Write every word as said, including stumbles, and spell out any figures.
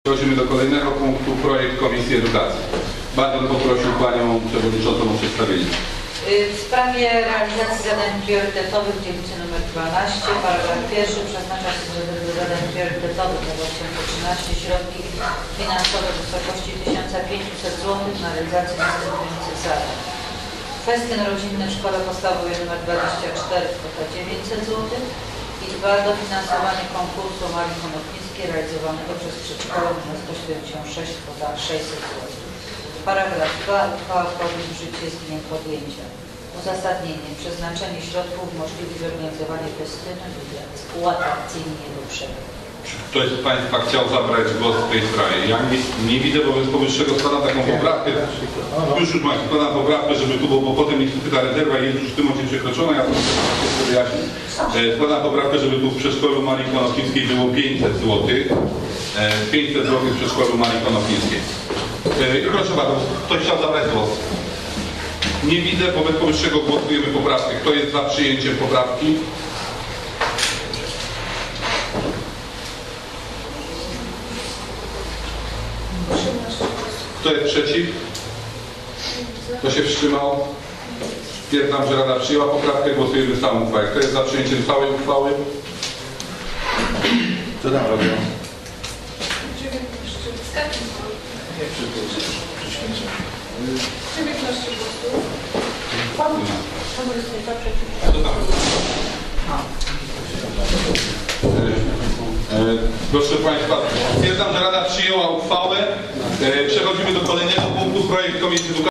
Przechodzimy do kolejnego punktu, projekt Komisji Edukacji. Bardzo bym poprosił Panią Przewodniczącą o przedstawienie. W sprawie realizacji zadań priorytetowych w dzielnicy nr dwanaście, paragraf pierwszy, przeznacza się do zadań priorytetowych na dwa tysiące trzynaście środki finansowe w wysokości tysiąc pięćset złotych na realizację następujących zadań. Kwestie rodzinne w szkole podstawowej nr dwadzieścia cztery, kwota dziewięćset złotych i dwa dofinansowanie konkursu Marii Konopnickiej realizowanego przez przedszkole nr sto siedemdziesiąt sześć, kwota sześćset złotych. Paragraf dwa. Uchwała wchodzi w życie z dniem podjęcia. Uzasadnienie. Przeznaczenie środków umożliwi zorganizowanie festynu i uatrakcyjnienie jego przebiegu. Czy ktoś z Państwa chciał zabrać głos w tej sprawie? Ja nie, nie widzę, wobec powyższego składam taką poprawkę. Już już Państwu składam poprawkę, żeby tu, bo, bo potem niestety ta rezerwa jest już w tym momencie przekroczona. Ja to chcę wyjaśnić. Składam poprawkę, żeby tu w przedszkolu Marii Konopnickiej było pięćset złotych. pięćset złotych w przedszkolu Marii Konopnickiej. I proszę bardzo, ktoś chciał zabrać głos? Nie widzę, wobec powyższego głosujemy poprawkę. Kto jest za przyjęciem poprawki? Kto jest przeciw? Kto się wstrzymał? Stwierdzam, że Rada przyjęła poprawkę. Głosujemy w całą uchwałę. Kto jest za przyjęciem całej uchwały? Co tam robią? dziewiętnaście głosów. Proszę Państwa, stwierdzam, że Rada przyjęła uchwałę. Przechodzimy do kolejnego punktu, projekt Komisji Edukacji.